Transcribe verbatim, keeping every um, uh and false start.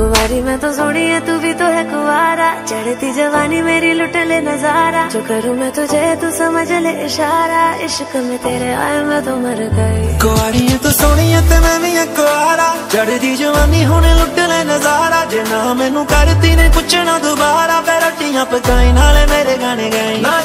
कुंवारी मैं तो सोनी है, तू भी तो है कुंवारा। चढ़ती जवानी मेरी लुट ले नजारा। जो करूँ मैं तुझे तू समझ ले इशारा। इश्क में तेरे आए मैं तो मर गई। कुंवारी है तो सोनी है ते मैं भी है कुंवारा। चढ़ती जवानी होने लुट ले नजारा। जे ना मैनू करती ने पुछना दोबारा, फिर रोटियां पकाई नाले मेरे गाने गाई।